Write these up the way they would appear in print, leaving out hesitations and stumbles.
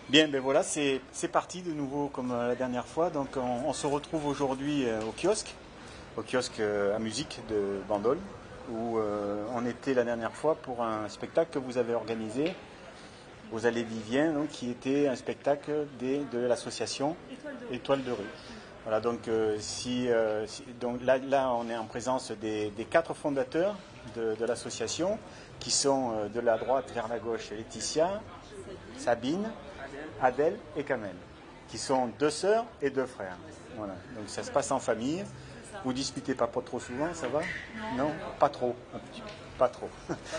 Bien, ben voilà, c'est parti de nouveau comme la dernière fois. Donc on se retrouve aujourd'hui au kiosque à musique de Bandol, où on était la dernière fois pour un spectacle que vous avez organisé aux Allées Vivien, donc, qui était un spectacle de l'association Étoile de rue. Voilà, donc, donc là, on est en présence des 4 fondateurs de l'association, qui sont de la droite vers la gauche Laetitia, Sabine, Adèle et Kamel, qui sont 2 sœurs et 2 frères. Voilà. Donc ça se passe en famille. Vous disputez pas trop souvent, ça va? Non, pas trop. Un petit peu. Pas trop.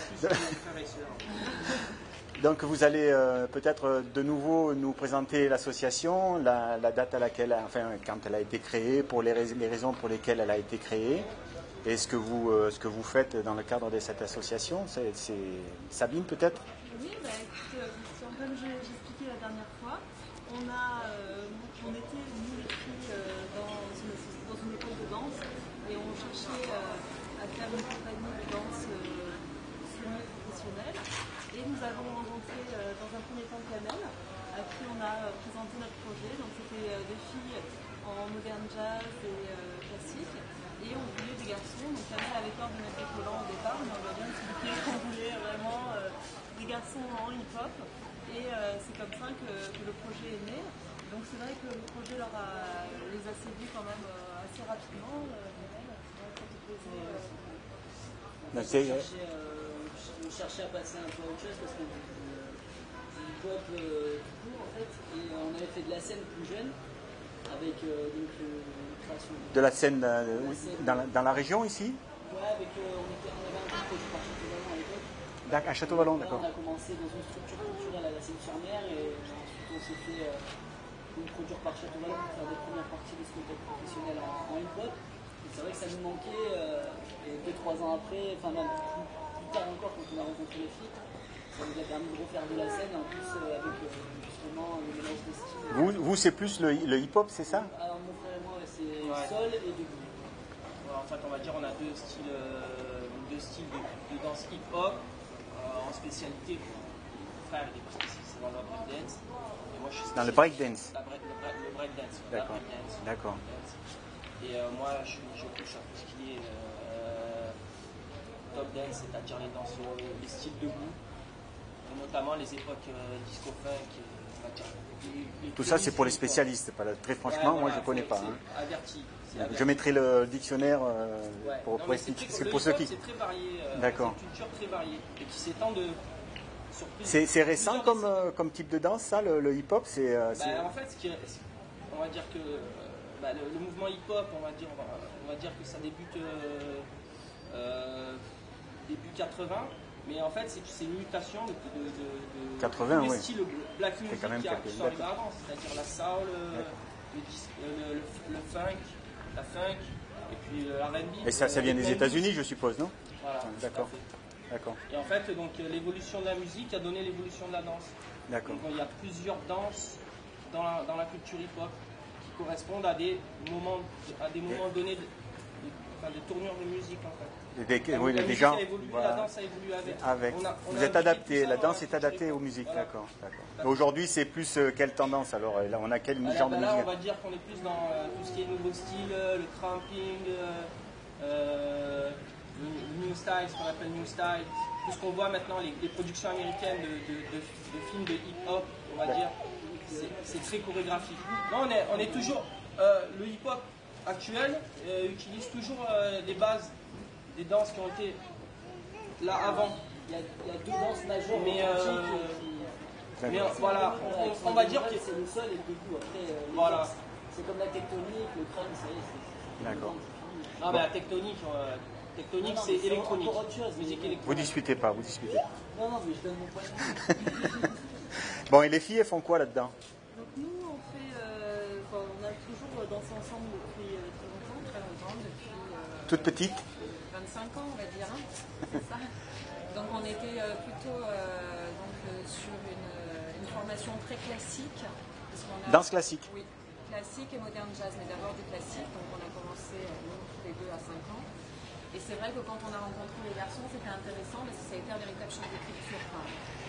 Donc vous allez peut-être de nouveau nous présenter l'association, la date à laquelle, enfin quand elle a été créée, pour les raisons pour lesquelles elle a été créée, et ce que vous faites dans le cadre de cette association. C'est Sabine peut-être? Oui, écoute, comme j'expliquais la dernière fois, on était nous les filles dans une école de danse et on cherchait à faire une compagnie de danse semi-professionnelle. Et nous avons rencontré dans un premier temps Kamel, à qui on a présenté notre projet. Donc c'était des filles en moderne jazz et classique. Et on voulait des garçons. Donc Kamel avait peur de mettre des collants au départ, mais on lui a bien expliqué qu'on voulait vraiment des garçons en hip-hop. Et c'est comme ça que le projet est né. Donc c'est vrai que le projet les a séduits quand même assez rapidement. On cherchait à passer un peu à autre chose parce que du hip-hop tout court en fait, et on avait fait de la scène plus jeune avec donc une création. De la scène dans la région ici? Ouais, on avait un peu produit par Château-Vallon à l'époque. À Château-Vallon, d'accord. On a commencé dans une structure culturelle à la Seine-sur-Mer et ensuite on s'est fait produire par Château-Vallon pour faire des premières parties de spectacles professionnels en hip-hop. C'est vrai que ça nous manquait et 2-3 ans après, enfin même plus tard encore quand on a rencontré les filles, ça nous a permis de refaire de la scène en plus avec justement le mélange de styles. Vous c'est plus le hip-hop, c'est ça? Alors mon frère et moi c'est sol et debout. En fait on va dire on a deux styles de danse hip-hop en spécialité. Mon frère il est plus spécialisé dans le breakdance et moi je suis dans le breakdance. Le breakdance. D'accord. D'accord. Et moi, je touche à tout ce qui est top dance, c'est-à-dire les styles debout, et notamment les époques disco-funk. Tout ça, c'est pour les spécialistes. Très franchement, moi, je ne connais pas. Averti. Je mettrai le dictionnaire pour expliquer. C'est pour ceux qui. C'est très varié. D'accord. C'est une culture très variée et qui s'étend de. C'est récent comme type de danse, ça, le hip-hop. En fait, on va dire que. Le mouvement hip-hop, on va dire que ça débute début 80, mais en fait c'est une mutation de 80, oui. Style black music qui sont arrivés avant, c'est-à-dire la soul, le funk, la funk, et puis le R&B. Et ça vient des États-Unis, je suppose, non? Voilà. D'accord. Et en fait, donc l'évolution de la musique a donné l'évolution de la danse. D'accord. Donc, il y a plusieurs danses dans la culture hip-hop correspondent à des moments donnés de tournure de musique en fait. Les gens. Voilà. La danse a évolué avec. Vous êtes adapté, la danse est adaptée aux musiques, voilà. D'accord. Aujourd'hui, c'est plus quelle tendance alors? Là, on a quel genre de musique? Là, on va dire qu'on est plus dans tout ce qui est nouveau style, le tramping, le new style, ce qu'on appelle new style. Tout ce qu'on voit maintenant, les productions américaines de films de hip-hop, on va dire. C'est très chorégraphique. Non, on est toujours. Le hip-hop actuel utilise toujours des bases, des danses qui ont été là avant. Il y a 2 danses majeures. Mais voilà, on va dire que c'est le sol et le debout. Après, voilà. C'est comme la tectonique, le crâne, ça y est, c'est. D'accord. Non, mais la tectonique, c'est électronique. Musique électronique. Vous disputez pas. Non, mais je donne mon point de vue. Bon, et les filles, elles font quoi là-dedans? Donc nous, on a toujours dansé ensemble depuis très longtemps, depuis... Toute petite? 25 ans, on va dire, c'est ça. Donc on était plutôt sur une formation très classique. Danse classique? Oui, classique et moderne jazz, mais d'abord du classique. Donc on a commencé, nous, tous les deux, à 5 ans. Et c'est vrai que quand on a rencontré les garçons, c'était intéressant parce que ça a été un véritable choc de culture. Parce que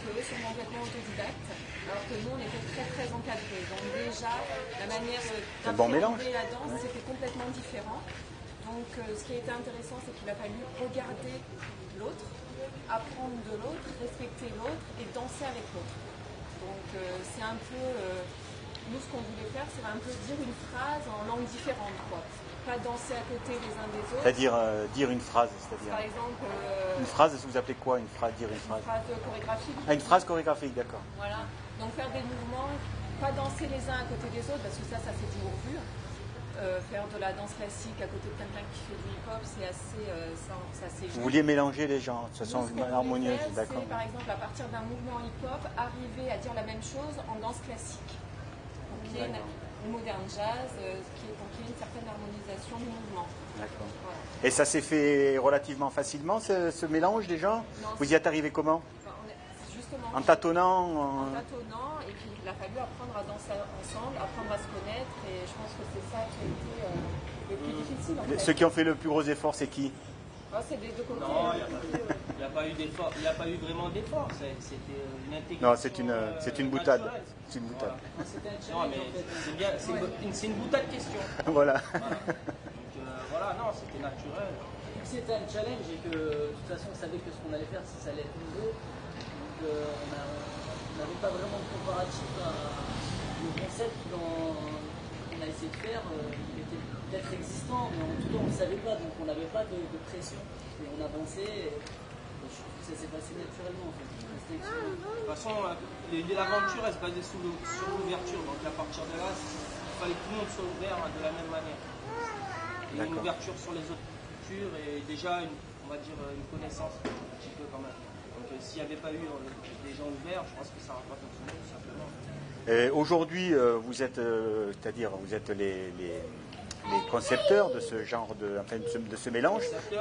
eux sont complètement autodidactes, alors que nous on était très encadrés. Donc déjà, la manière d'appréhender la danse, c'était complètement différent. Donc ce qui a été intéressant, c'est qu'il a fallu regarder l'autre, apprendre de l'autre, respecter l'autre et danser avec l'autre. Donc c'est un peu, nous ce qu'on voulait faire, c'est un peu dire une phrase en langue différente, quoi. Pas danser à côté les uns des autres. C'est-à-dire dire une phrase, c'est-à-dire. Par exemple. Une phrase, vous appelez quoi une phrase, dire une phrase? Une phrase chorégraphique. Ah, une phrase chorégraphique, d'accord. Voilà. Donc faire des mouvements, pas danser les uns à côté des autres, parce que ça c'est toujours vu. Faire de la danse classique à côté de quelqu'un qui fait du hip-hop, c'est assez Vous vouliez mélanger les genres, de façon harmonieuse, d'accord. Par exemple, à partir d'un mouvement hip-hop, arriver à dire la même chose en danse classique. Donc il y a une moderne jazz, qui est une certaine harmonisation du mouvement. D'accord. Voilà. Et ça s'est fait relativement facilement, ce mélange des genres? Vous y êtes arrivé comment? Justement, en tâtonnant en tâtonnant, et puis il a fallu apprendre à danser ensemble, apprendre à se connaître, et je pense que c'est ça qui a été le plus difficile. En fait. Ceux qui ont fait le plus gros effort, c'est qui? C'est des deux côtés. Non, il n'y a pas eu d'effort, il n'y a pas eu vraiment d'effort, c'était une intégration. Non, c'est une boutade. C'est une boutade. Non, mais c'est bien, c'est une boutade question. Voilà. Donc voilà, non, c'était naturel. C'était un challenge et que de toute façon on savait que ce qu'on allait faire, ça allait être nouveau. Donc on n'avait pas vraiment de comparatif au concept qu'on a essayé de faire. Il était peut-être existant, mais en tout cas on ne le savait pas, donc on n'avait pas de pression. Et on avançait, et je trouve que ça s'est passé naturellement en fait. De toute façon, l'aventure elle se basait sur l'ouverture, donc à partir de là, il fallait que tout le monde soit ouvert de la même manière. Et une ouverture sur les autres cultures et déjà, on va dire, une connaissance un petit peu quand même. Donc s'il n'y avait pas eu des gens ouverts, je pense que ça n'aurait pas fonctionné tout simplement. Aujourd'hui, vous êtes, c'est-à-dire, vous êtes les concepteurs de ce genre de ce mélange.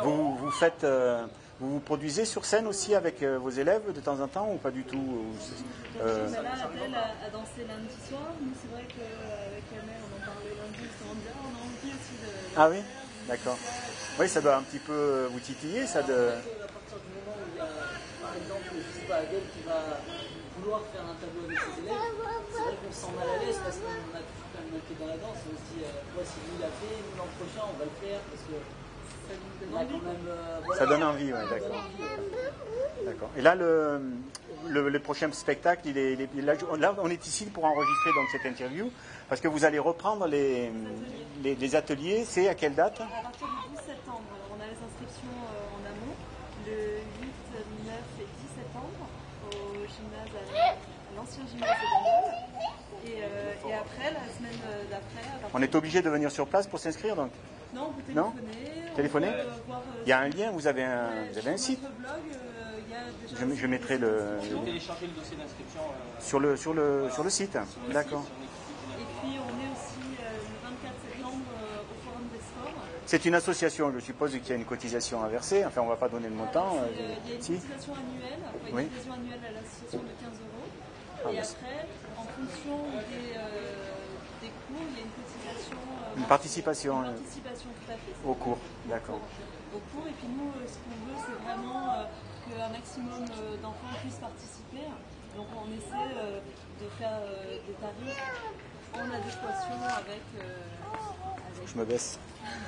Vous produisez sur scène aussi avec vos élèves de temps en temps ou pas du tout? Là, Adèle a dansé lundi soir. Nous, c'est vrai qu'avec la mère, on en parlait lundi, on a envie aussi de. Ah oui, d'accord. Oui, ça doit un petit peu vous titiller, ça de. À partir du moment où il y a, par exemple, je sais pas, Adèle qui va vouloir faire un tableau avec ses élèves, c'est vrai qu'on se sent mal à l'aise parce qu'on a toujours quand même un pied dans la danse. On se dit, si lui l'a fait, nous l'an prochain on va le faire parce que ça nous donne envie. Quand même, voilà, ça donne envie, oui, d'accord. D'accord. Et là, le prochain spectacle, là, on est ici pour enregistrer donc cette interview parce que vous allez reprendre les ateliers. C'est à quelle date? À partir du 12 septembre. Alors, on a les inscriptions en amont, le 8, 9 et 10 septembre au gymnase, à l'ancien gymnase de Bandol. Et après, la semaine d'après... On est obligé de venir sur place pour s'inscrire donc? Non, vous téléphonez. Téléphoner? Il y a un lien, vous avez un site? Sur notre blog, je mettrai le... Je vais télécharger le dossier d'inscription. Sur le site, d'accord. Et puis on est aussi le 24 septembre au Forum des Sports. C'est une association, je suppose qu'il y a une cotisation à verser. Enfin, on ne va pas donner le montant. Il y a une cotisation annuelle, une adhésion annuelle à l'association de 15 €. Et après, en fonction des cours, il y a une cotisation. Une participation. Une participation, tout à fait. Au cours, d'accord. Au cours, et puis nous, ce qu'on veut, c'est vraiment qu'un maximum d'enfants puissent participer. Donc on essaie de faire des tarifs en adéquation avec je me baisse.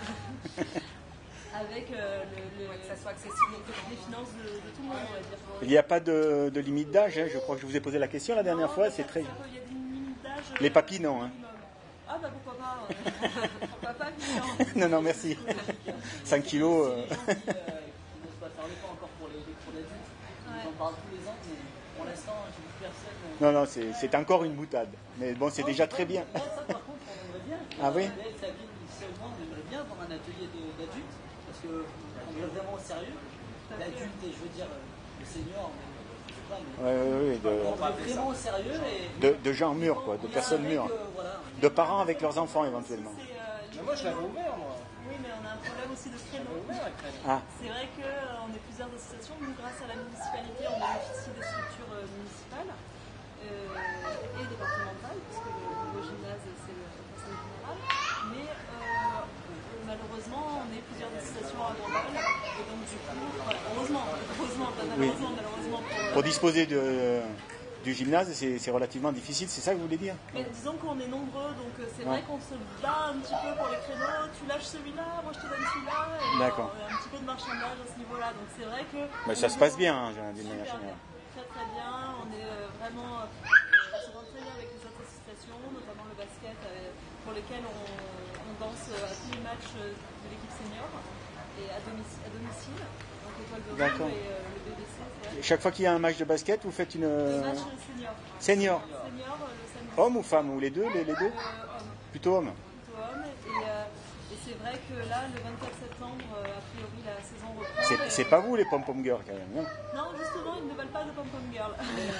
avec que ça soit accessible, donc les finances de tout le monde, on va dire. Il n'y a pas de limite d'âge, hein. Je crois que je vous ai posé la question la dernière fois. C'est très. Il y a des limites d'âge. Les papis, non. Hein. Ah bah pourquoi pas. Pourquoi pas, non. Non, merci. 5 kilos. Qui n'osent pas faire l'effort encore pour les cours d'adultes. On en parle tous les ans, mais pour l'instant, j'ai vu personne. Non, c'est encore une boutade. Mais bon, c'est déjà très bien. Ça, par contre, on aimerait bien. Ah oui? On aimerait bien avoir un atelier d'adultes, parce qu'on est vraiment au sérieux. L'adulte, et je veux dire, le senior, je sais pas, mais Oui, on est vraiment au sérieux. de gens mûrs, quoi, de personnes mûres. De parents avec leurs enfants, éventuellement. Mais moi, je l'avais ouvert, moi. Oui, mais on a un problème aussi de créneau. Ah. C'est vrai qu'on est plusieurs associations. Nous, grâce à la municipalité, on bénéficie des structures municipales et départementales, puisque le nouveau gymnase, c'est le conseil général. Mais malheureusement, on est plusieurs associations à Bandol. Et donc, du coup, heureusement, pas malheureusement, malheureusement pour disposer du gymnase, c'est relativement difficile, c'est ça que vous voulez dire? Mais disons qu'on est nombreux, donc c'est vrai qu'on se bat un petit peu pour les créneaux. Tu lâches celui-là, moi je te donne celui-là. Et D'accord. il y a un petit peu de marchandage à ce niveau-là. Donc c'est vrai que. Mais ça se passe bien, hein, d'une Super manière bien. générale. Très très bien. On est vraiment. On se rend très bien avec les autres associations, notamment le basket, pour lesquelles on danse à tous les matchs de l'équipe senior et à domicile. Donc l'étoile de D'accord. Rome et le BBC, c'est vrai. Chaque fois qu'il y a un match de basket, vous faites une... Le match senior. Senior. Senior, le samedi. Homme ou femme, ou les deux, les deux? Homme. Plutôt homme. Plutôt homme. Et c'est vrai que là, le 24 septembre, a priori, la saison reprend. C'est pas vous les pom-pom girls quand même, hein? Non, justement, ils ne veulent pas de pom-pom girl.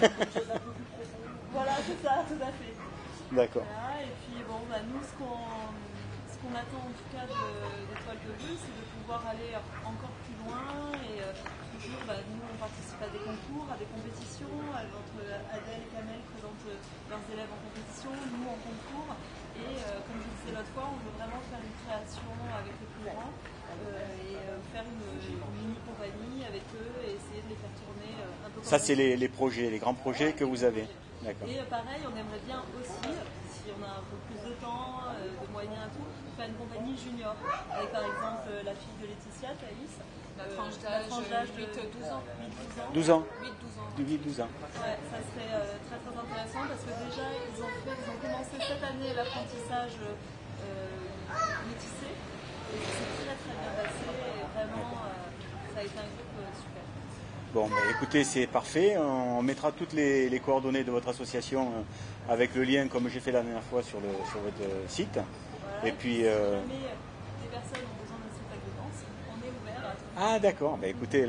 Voilà, c'est ça, tout à fait. D'accord. Voilà, et puis bon, bah, nous, ce qu'on attend en tout cas d'Étoile de Vue, c'est de pouvoir aller encore plus loin. Et toujours, bah, nous, on participe à des concours, à des compétitions. Entre Adèle et Kamel présentent leurs élèves en compétition, nous en concours. Et comme je disais l'autre fois, on veut vraiment faire une création avec les plus grands et faire une mini-compagnie avec eux et essayer de les faire tourner un peu comme Ça, c'est les projets, les grands projets que vous avez. D'accord. Et pareil, on aimerait bien aussi, si on a un peu plus de temps, de moyens et tout, faire une compagnie junior. Avec par exemple la fille de Laetitia, Thaïs. La tranche d'âge 8-12 ans. 12 ans. 8-12 ans. Du 8-12 ans. Ouais, ça serait très très intéressant parce que déjà ils ont commencé cette année l'apprentissage métissé et ça s'est très très bien passé et vraiment ça a été un groupe super. Bon, bah, écoutez, c'est parfait. On mettra toutes les coordonnées de votre association avec le lien, comme j'ai fait la dernière fois, sur votre site. Voilà. Et puis... Si jamais des personnes ont besoin d'un spectacle de danse, on est ouvert à tout. Ah, d'accord. Bah, écoutez,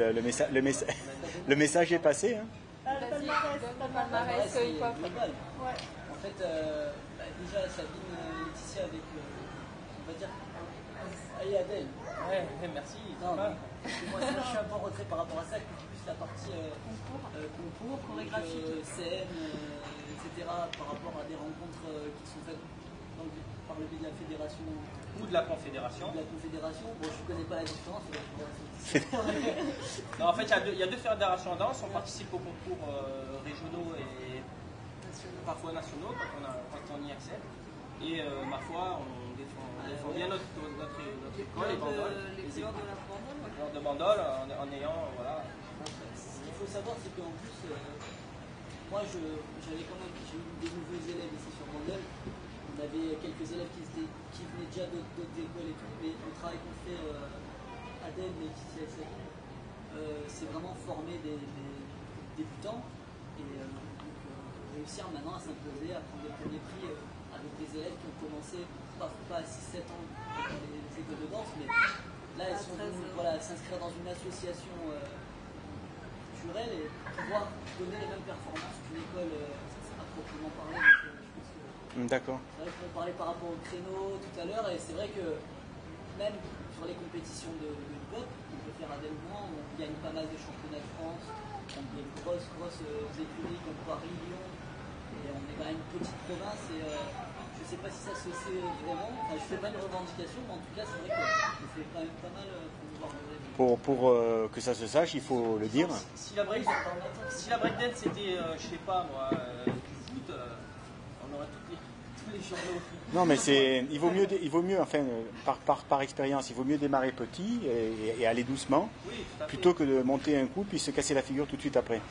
le message est passé. Hein. Le palmarès, Palmarès hip-hop. Global. Ouais. En fait, déjà, Sabine Laetitia avec, on va dire, et Adèle. Ouais, merci. Non, mais, moi, je suis un peu en retrait par rapport à ça, plus la partie concours, chorégraphique, scène, etc., par rapport à des rencontres qui sont faites par le biais de la fédération. Ou de la confédération. De la confédération. Bon, je ne connais pas la différence. Non, en fait, il y a deux fédérations en danse. On participe aux concours régionaux et parfois nationaux quand on y accède. Et ma foi, on défend bien notre école, les bandoles. Les couleurs de la Bandole. Les couleurs de bandole en ayant, voilà. Ce qu'il faut savoir, c'est qu'en plus, moi, j'ai eu des nouveaux élèves ici sur Bandole. On avait quelques élèves qui venaient déjà d'autres écoles et tout, mais le travail qu'on fait Adèle, mais ici à Sabine, c'est vraiment former des débutants et réussir maintenant à s'imposer, à prendre des premiers prix avec des élèves qui ont commencé pas à 6-7 ans dans les écoles de danse, mais là elles sont venues s'inscrire dans une association culturelle et pouvoir donner les mêmes performances qu'une école à proprement parler. D'accord. C'est vrai qu'on parlait par rapport au créneau tout à l'heure, et c'est vrai que même sur les compétitions de hip-hop, on peut faire Adèle moins, on gagne pas mal de championnats de France, on a des grosses écuries comme Paris, Lyon, et on est quand même une petite province, et je sais pas si ça se sait vraiment, enfin je fais pas une revendication, mais en tout cas c'est vrai qu'on fait quand même pas mal pour pouvoir Pour que ça se sache, il faut le dire. Si la breakdance c'était, je sais pas moi, du foot, on aurait tous les journaux. Non, mais il vaut mieux, enfin, par expérience, il vaut mieux démarrer petit et aller doucement, Oui, tout à fait. plutôt que de monter un coup puis se casser la figure tout de suite après.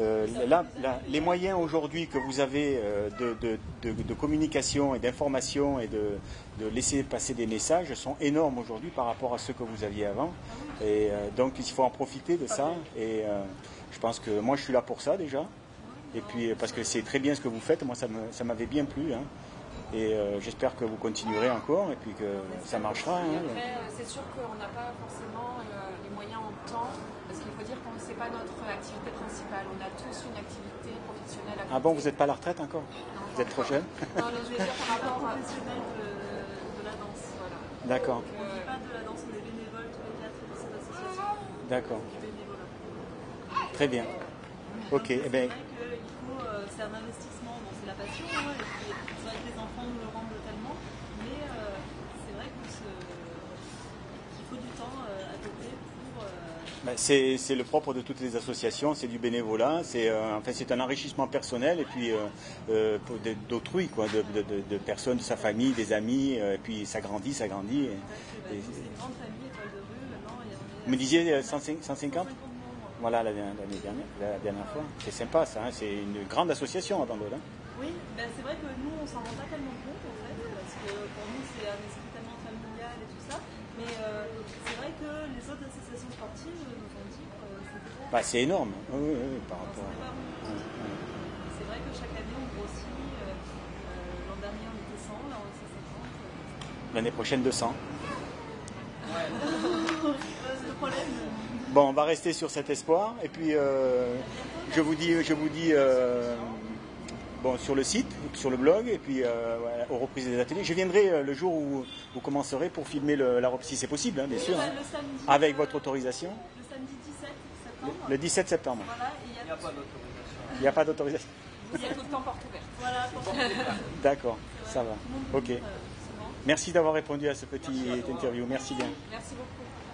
Les moyens aujourd'hui que vous avez de communication et d'information et de laisser passer des messages sont énormes aujourd'hui par rapport à ceux que vous aviez avant. Et donc il faut en profiter de ça. Et je pense que moi je suis là pour ça déjà. Et puis parce que c'est très bien ce que vous faites, moi ça m'avait bien plu. Hein. Et j'espère que vous continuerez encore et puis que ça marchera. Et Hein. après, c'est sûr qu'on n'a pas forcément les moyens en temps, parce qu'il faut dire que ce n'est pas notre activité principale. On a tous une activité professionnelle à côté. Ah bon, vous n'êtes pas à la retraite encore? Non, Vous êtes trop jeune? Non, mais je veux dire par rapport à... Professionnel de la danse, voilà. D'accord, On ne fait pas de la danse, on est bénévoles tous les quatre de cette association. d'accord. Du bénévolat. Très bien. Ok, eh bien, C'est vrai qu'il faut, c'est un investissement, bon, c'est la passion, hein, et puis c'est vrai que les enfants nous le rendent tellement, mais c'est vrai qu'il faut du temps à côté pour C'est le propre de toutes les associations, c'est du bénévolat, c'est un enrichissement personnel et puis d'autrui, quoi, de personnes, de sa famille, des amis, et puis ça grandit. C'est une grande famille, étoile de rue, maintenant il y en a. Vous me disiez 150 150 membres. Voilà, la dernière fois. C'est sympa ça, hein, c'est une grande association à Bandol. Hein. Oui, ben c'est vrai que nous on s'en rend pas tellement compte en fait, parce que pour nous c'est un esprit tellement familial et tout ça, mais c'est vrai que les autres associations sportives nous ont dit que c'était pas. C'est énorme, oui, par rapport à. C'est vrai que chaque année on grossit, l'an dernier on était 100, là on est 150. L'année prochaine 200. Ouais. C'est le problème. Bon, on va rester sur cet espoir et puis je vous dis sur le site, sur le blog et puis aux reprises des ateliers. Je viendrai le jour où vous commencerez pour filmer la reprise, si c'est possible, hein, bien sûr, hein, samedi, avec votre autorisation. Le samedi 17 septembre. Le 17 septembre. Voilà, Il n'y a pas d'autorisation. Il n'y a pas d'autorisation. Il y a tout le temps porte ouverte. Voilà, D'accord, ça va. Ok. Merci d'avoir répondu à ce petit interview. Merci bien. Merci beaucoup.